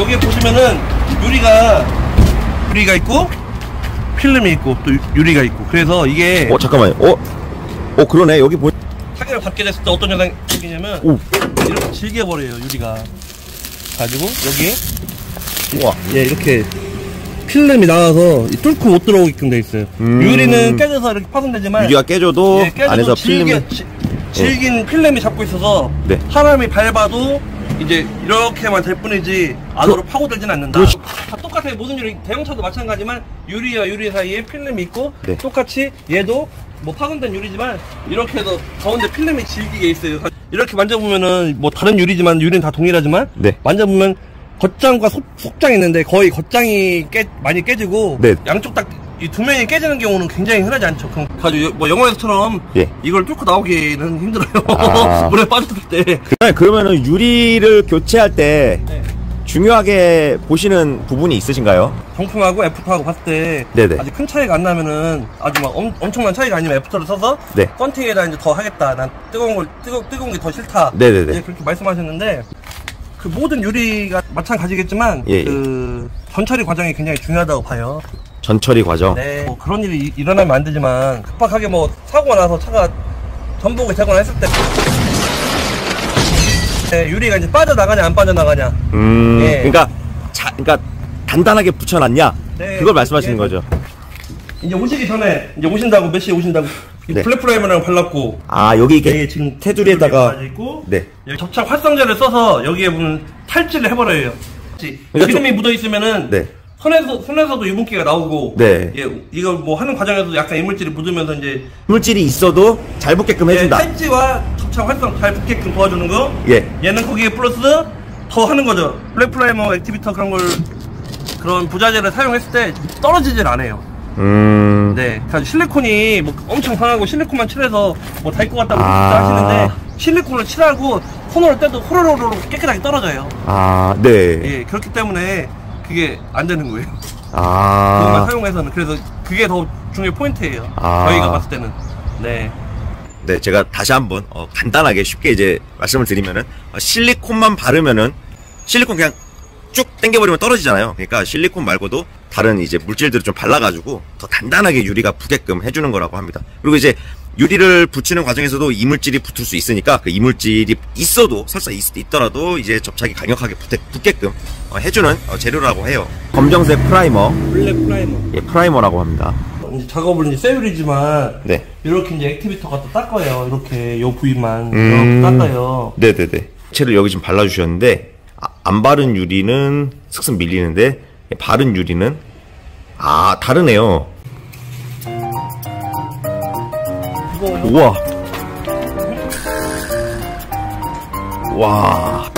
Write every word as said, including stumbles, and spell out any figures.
여기에 보시면은 유리가 유리가 있고 필름이 있고 또 유리가 있고 그래서 이게 어 잠깐만요. 어? 어 그러네. 여기 보 타격을 받게 됐을 때 어떤 현상이 생기냐면 오. 이렇게 질겨버려요 유리가. 가지고 여기 우와. 예 이렇게 필름이 나와서 뚫고 못 들어오게끔 돼 있어요. 음. 유리는 깨져서 이렇게 파손되지만 유리가 깨져도, 예, 깨져도 안에서 질겨, 필름이 지, 질긴 예. 필름이 잡고 있어서 네. 사람이 밟아도 이제 이렇게만 될 뿐이지 안으로 그, 파고들진 않는다. 그렇지. 다 똑같아요. 모든 유리 대형차도 마찬가지지만 유리와 유리 사이에 필름이 있고 네. 똑같이 얘도 뭐 파손된 유리지만 이렇게 해서 가운데 필름이 질기게 있어요. 이렇게 만져보면은 뭐 다른 유리지만 유리는 다 동일하지만 네. 만져보면 겉장과 속, 속장이 있는데 거의 겉장이 깨, 많이 깨지고 네. 양쪽 딱 이 두 면이 깨지는 경우는 굉장히 흔하지 않죠. 그럼 가지고 뭐 영화에서처럼 예. 이걸 뚫고 나오기는 힘들어요. 아. 물에 빠졌을 때. 그래, 그러면은 유리를 교체할 때 네. 중요하게 보시는 부분이 있으신가요? 정품하고 애프터하고 봤을 때 네네. 아직 큰 차이가 안 나면은 아주 막 엄, 엄청난 차이가 아니면 애프터를 써서 네. 썬팅에다 이제 더 하겠다. 난 뜨거운 걸 뜨거 뜨거운 게 더 싫다. 네네네. 이제 그렇게 말씀하셨는데 그 모든 유리가 마찬가지겠지만 예, 그 전처리 과정이 굉장히 중요하다고 봐요. 전처리 과정? 네. 뭐 그런 일이 이, 일어나면 안 되지만 급박하게 뭐 사고가 나서 차가 전복을 재거나 했을 때 네, 유리가 이제 빠져나가냐 안 빠져나가냐. 음. 예. 그러니까 자, 그러니까 단단하게 붙여놨냐. 네, 그걸 말씀하시는 예. 거죠. 이제 오시기 전에 이제 오신다고 몇 시에 오신다고 네. 블랙 프라이머랑 발랐고. 아 여기 이게 네, 지금 테두리에다가 있고. 네. 여기 접착 활성제를 써서 여기에 보면 탈취를 해버려요. 그러니까 기름이 좀... 묻어 있으면은. 네. 손에서, 손에서도 유분기가 나오고, 네. 예, 이거 뭐 하는 과정에서도 약간 이물질이 묻으면서 이제. 이물질이 있어도 잘 붙게끔 예, 해준다. 탈지와 접착 활성 잘 붙게끔 도와주는 거. 예. 얘는 거기에 플러스 더 하는 거죠. 블랙 프라이머, 액티비터 그런 걸, 그런 부자재를 사용했을 때 떨어지질 않아요. 음. 네. 그래서 실리콘이 뭐 엄청 강하고 실리콘만 칠해서 뭐 달 것 같다고 아. 하시는데, 실리콘을 칠하고 손으로 떼도 호로로로 깨끗하게 떨어져요. 아, 네. 예, 그렇기 때문에 그게 안 되는 거예요. 아. 그것만 사용해서는. 그래서 그게 더 중요한 포인트예요. 아. 저희가 봤을 때는. 네. 네, 제가 다시 한번 어, 간단하게 쉽게 이제 말씀을 드리면은 어, 실리콘만 바르면은 실리콘 그냥 쭉 당겨버리면 떨어지잖아요. 그러니까 실리콘 말고도 다른 이제 물질들을 좀 발라가지고 더 단단하게 유리가 붙게끔 해주는 거라고 합니다. 그리고 이제 유리를 붙이는 과정에서도 이물질이 붙을 수 있으니까 그 이물질이 있어도 설사 있, 있더라도 이제 접착이 강력하게 붙게, 붙게끔 어, 해주는 어, 재료라고 해요. 검정색 프라이머, 블랙 프라이머, 예, 프라이머라고 합니다. 이제 작업을 이제 셀유리지만 네. 이렇게 이제 액티비터가 또 닦아요. 이렇게 요 부위만 음... 이렇게 닦아요. 네네네. 채를 여기 지금 발라주셨는데 아, 안 바른 유리는 슥슥 밀리는데 바른 유리는 아 다르네요. 우와. 와.